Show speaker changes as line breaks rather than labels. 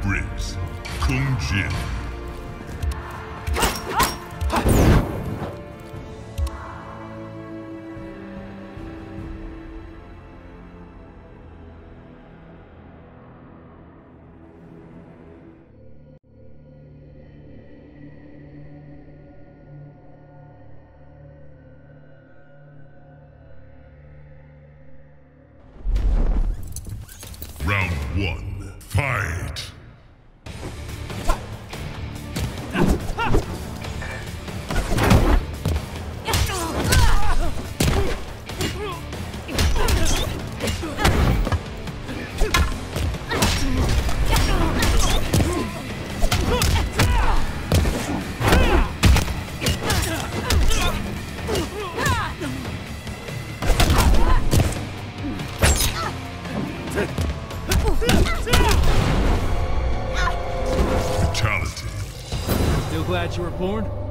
Briggs, Kung Jin. Round 1, fight! Fatality.
Still glad you were born?